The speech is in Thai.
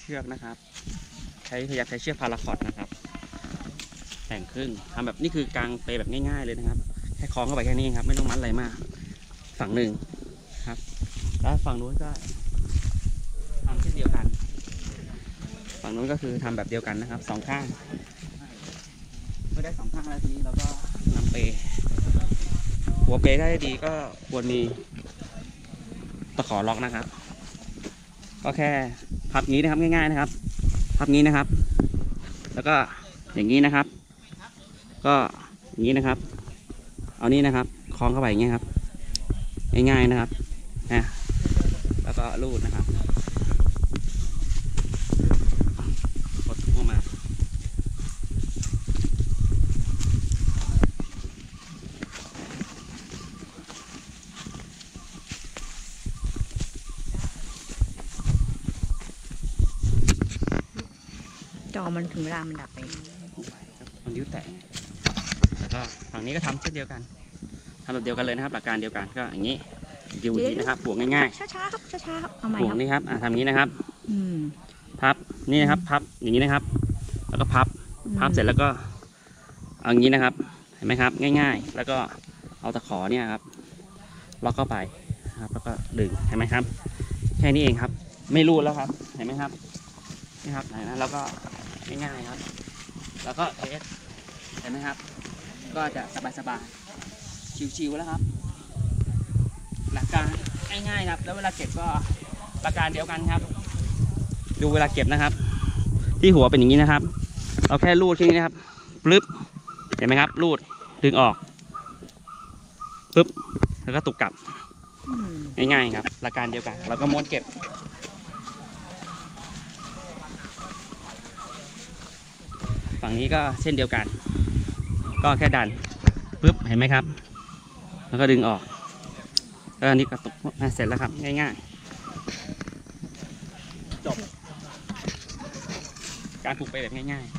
ชือกนะครับพยายามใช้เชือกพาราคอตนะครับแบ่งครึ่งทำแบบนี้คือกางเปแบบง่ายๆเลยนะครับแค่คล้องเข้าไปแค่นี้ครับไม่ต้องมัดอะไรมากฝั่งหนึ่งครับแล้วฝั่งนู้นก็ทำเช่นเดียวกันฝั่งนู้นก็คือทำแบบเดียวกันนะครับสองข้างเมื่อได้สองข้างแล้วทีนี้เราก็นำเปหัวเปถ้าได้ดีก็ควรมีตะขอล็อกนะครับก็แค่พับงี้นะครับง่ายๆนะครับพับงี้นะครับ แล้วก็อย่างนี้นะครับก็อย่างนี้นะครับเอานี้นะครับคล้องเข้าไปอย่างนี้ครับง่ายๆนะครับนะแล้วก็รูดนะครับกดเข้ามาจอมันถึงเวลามันดับไปมันนิ้วแตะแล้วก็ฝั่งนี้ก็ทำเช่นเดียวกันทำแบบเดียวกันเลยนะครับหลักการเดียวกันก็อย่างนี้ดูดีนะครับบวกง่ายๆช้าๆครับช้าๆครับเอาใหม่บวกนี่ครับทำอย่างนี้นะครับ พับนี่นะครับพับอย่างนี้นะครับแล้วก็พับเสร็จแล้วก็เอาอย่างนี้นะครับเห็นไหมครับง่ายๆแล้วก็เอาตะขอเนี่ยครับล็อกเข้าไปครับแล้วก็ดึงเห็นไหมครับแค่นี้เองครับไม่รูดแล้วครับเห็นไหมครับนี่ครับแล้วก็ง่ายๆครับแล้วก็เทสเห็นไหมครับก็จะสบายๆชิวๆแล้วครับหลักการง่ายๆครับแล้วเวลาเก็บก็หลักการเดียวกันครับดูเวลาเก็บนะครับที่หัวเป็นอย่างนี้นะครับเราแค่รูดแค่นี้นะครับปึ๊บเห็นไหมครับรูดดึงออกปึ๊บแล้วก็ตุกกลับง่ายๆครับหลักการเดียวกันเราก็ม้วนเก็บฝั่งนี้ก็เช่นเดียวกันก็แค่ดันปึ๊บเห็นไหมครับแล้วก็ดึงออกแล้วอันนี้กระตุกเสร็จแล้วครับง่ายๆจบการผูกไปแบบง่ายๆ